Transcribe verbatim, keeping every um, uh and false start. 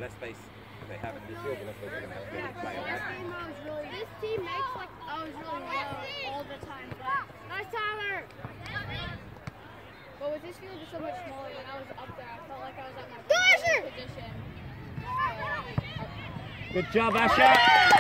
less space they have in midfield, the less space they're going to have to Yeah, play on this that. team I was really, this team makes like I was really low all the time. But nice Tyler. But with this field is so much smaller, when I was up there, I felt like I was at my position. Good job, Asher!